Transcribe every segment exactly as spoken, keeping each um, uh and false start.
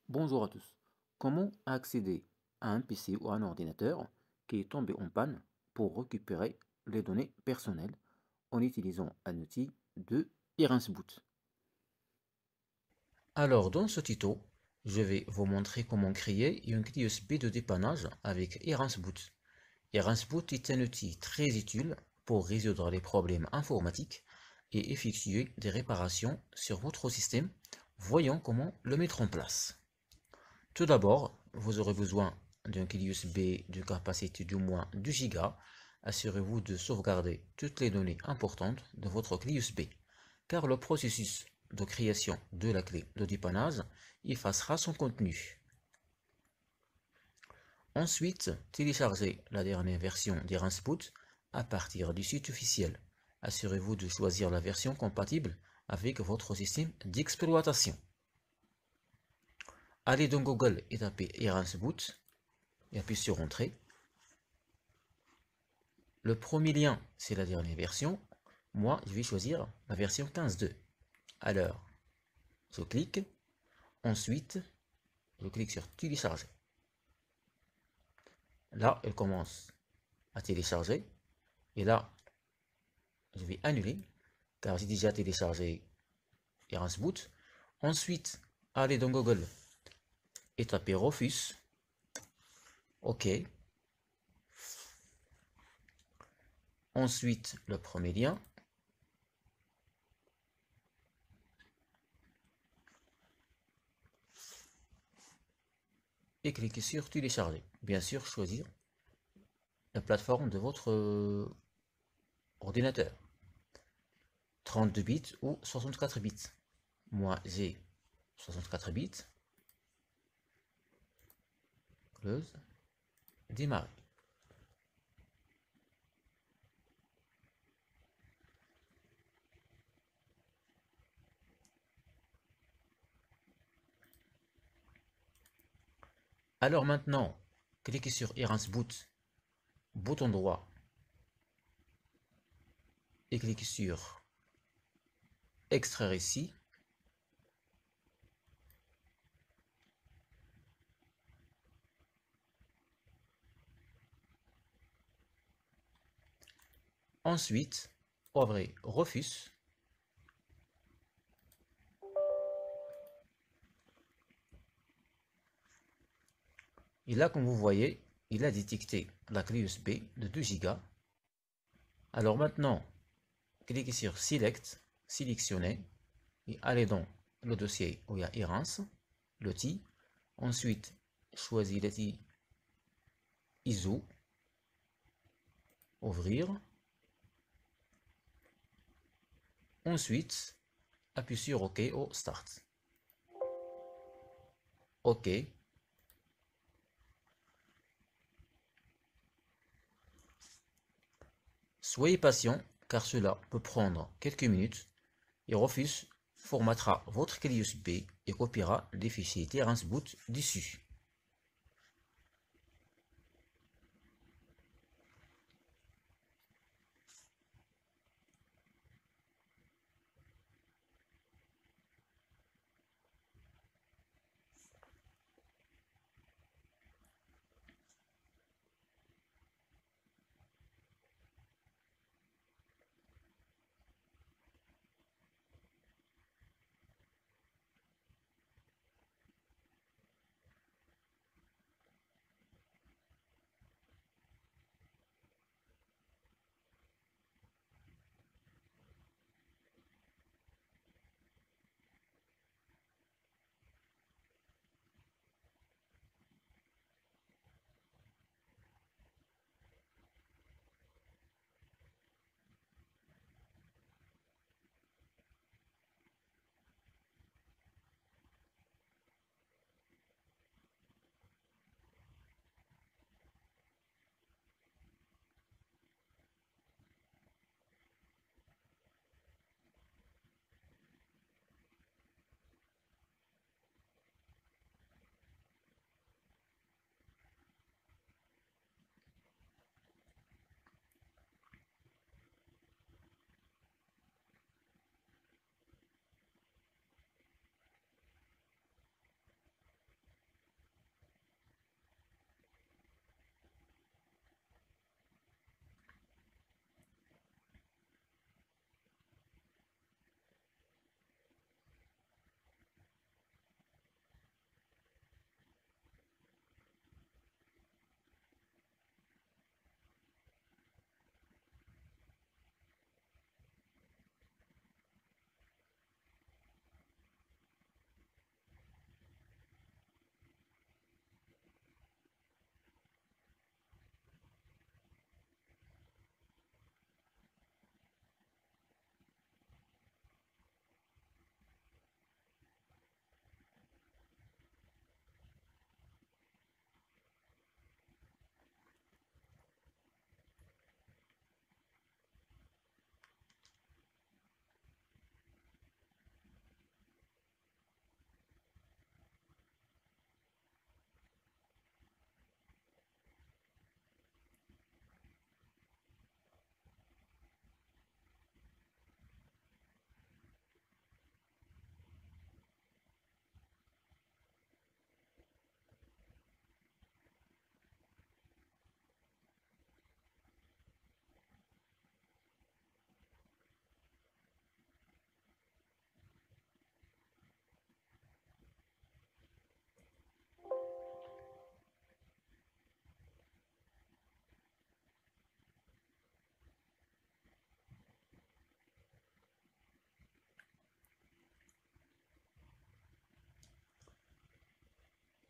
Bonjour à tous. Comment accéder à un P C ou à un ordinateur qui est tombé en panne pour récupérer les données personnelles en utilisant un outil de Boot? Alors, dans ce tuto, je vais vous montrer comment créer une clé U S B de dépannage avec Boot. Boot est un outil très utile pour résoudre les problèmes informatiques et effectuer des réparations sur votre système. Voyons comment le mettre en place. Tout d'abord, vous aurez besoin d'un clé U S B d'une capacité d'au moins deux gigas. Assurez-vous de sauvegarder toutes les données importantes de votre clé U S B, car le processus de création de la clé de dépannage effacera son contenu. Ensuite, téléchargez la dernière version d'Boot à partir du site officiel. Assurez-vous de choisir la version compatible avec votre système d'exploitation. Allez dans Google et tapez Boot et appuyez sur Entrée. Le premier lien, c'est la dernière version. Moi, je vais choisir la version quinze point deux. Alors, je clique. Ensuite, je clique sur Télécharger. Là, elle commence à télécharger. Et là, je vais annuler, car j'ai déjà téléchargé Boot. Ensuite, allez dans Google et tapez Rufus. OK. Ensuite, le premier lien. Et cliquez sur Télécharger. Bien sûr, choisir la plateforme de votre euh, ordinateur. trente-deux bits ou soixante-quatre bits. Moi, j'ai soixante-quatre bits. Close. Démarrer. Alors maintenant, cliquez sur Boot, bouton droit, et cliquez sur Extraire ici. Ensuite, ouvrez Rufus. Et là, comme vous voyez, il a détecté la clé U S B de deux gigas. Alors maintenant, cliquez sur Select, sélectionnez, et allez dans le dossier où il y a Errance, l'outil. Ensuite, choisissez l'outil I S O, ouvrir. Ensuite, appuyez sur OK ou Start. OK. Soyez patient, car cela peut prendre quelques minutes. Et Rufus formatera votre clé U S B et copiera les fichiers Boot dessus.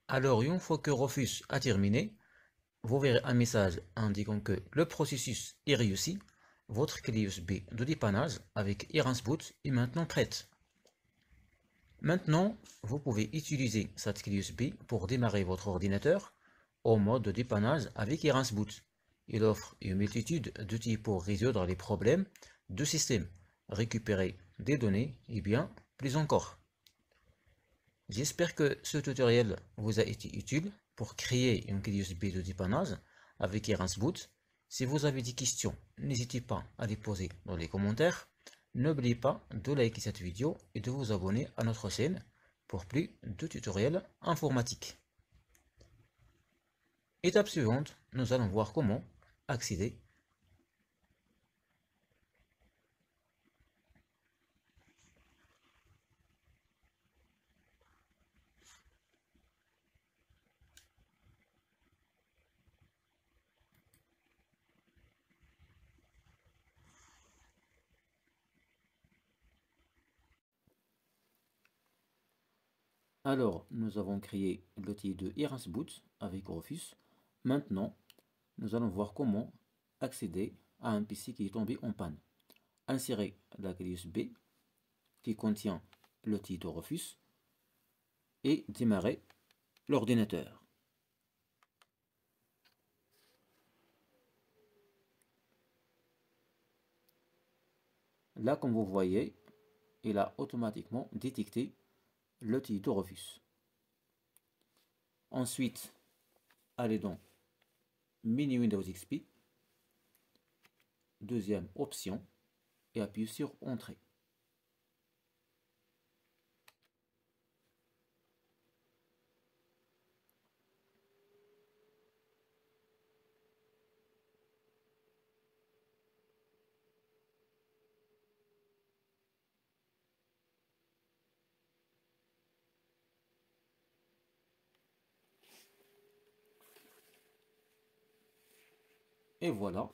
Alors, une fois que Rufus a terminé, vous verrez un message indiquant que le processus est réussi. Votre clé U S B de dépannage avec Erasmus Boot est maintenant prête. Maintenant, vous pouvez utiliser cette clé U S B pour démarrer votre ordinateur au mode de dépannage avec Erasmus Boot. Il offre une multitude d'outils pour résoudre les problèmes de système, récupérer des données et bien plus encore. J'espère que ce tutoriel vous a été utile pour créer une clé U S B de dépannage avec Erasmus Boot. Si vous avez des questions, n'hésitez pas à les poser dans les commentaires. N'oubliez pas de liker cette vidéo et de vous abonner à notre chaîne pour plus de tutoriels informatiques. Étape suivante, nous allons voir comment accéder Alors, nous avons créé l'outil de Erasmus Boot avec Rufus. Maintenant, nous allons voir comment accéder à un P C qui est tombé en panne. Insérez la clé U S B qui contient l'outil de Rufus et démarrer l'ordinateur. Là, comme vous voyez, il a automatiquement détecté l'outil de Rufus. Ensuite, allez dans Menu Windows X P, deuxième option, et appuyez sur Entrée. Et voilà.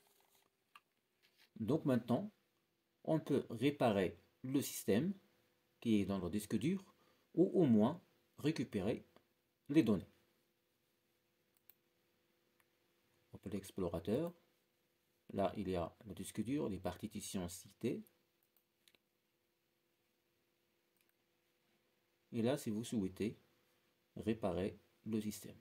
Donc maintenant, on peut réparer le système qui est dans le disque dur ou au moins récupérer les données. On peut l'explorateur. Là, il y a le disque dur, les partitions citées. Et là, si vous souhaitez réparer le système.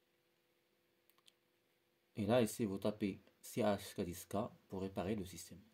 Et là, ici, vous tapez C H quatre dix K pour réparer le système.